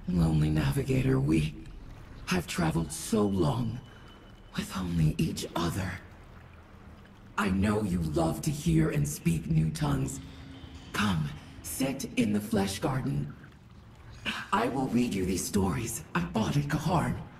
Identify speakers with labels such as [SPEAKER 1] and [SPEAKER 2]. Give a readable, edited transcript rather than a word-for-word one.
[SPEAKER 1] Lonely navigator, we have traveled so long with only each other. I know you love to hear and speak new tongues. Come, sit in the flesh garden. I will read you these stories I bought at Kaharn.